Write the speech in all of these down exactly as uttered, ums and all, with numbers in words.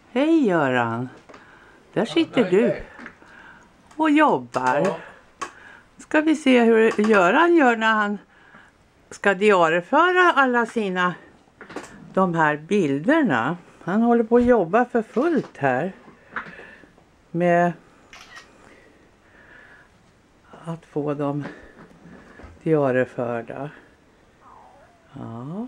Hej Göran. Där sitter nej, du nej. och jobbar. Ja. Ska vi se hur Göran gör när han ska diarieföra alla sina de här bilderna. Han håller på att jobba för fullt här med att få dem diarieförda. Ja.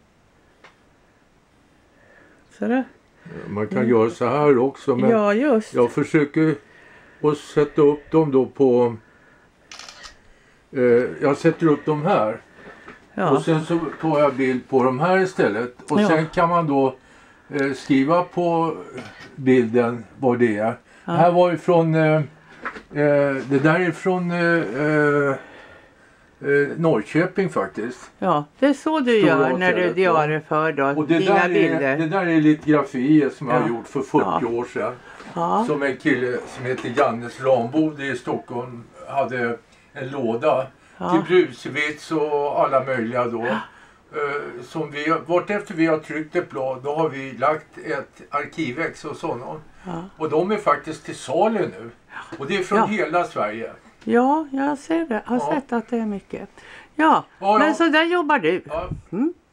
Så det. Man kan mm. göra så här också, men ja, just. jag försöker att sätta upp dem då på eh, jag sätter upp dem här. Ja. Och sen så tar jag bild på de här istället. Och ja. Sen kan man då eh, skriva på bilden vad det är. Ja. Här var ju från eh, eh, det där är från eh, eh, Norrköping faktiskt. Ja, det är så du Stora gör när du diarieför då, och det dina där bilder. Är, det där är litgrafier som ja. jag har gjort för fyrtio ja. år sedan. Ja. Som en kille som heter Jannes Lambod i Stockholm hade en låda ja. till brusvits och alla möjliga då. Ja. Uh, som vi, vart efter vi har tryckt ett blad, då har vi lagt ett arkivex och sådana. Ja. Och de är faktiskt till salu nu. Och det är från ja. hela Sverige. Ja, jag ser det. Jag har ja. sett att det är mycket. Ja, ja men ja. så där jobbar du. Ja. Mm.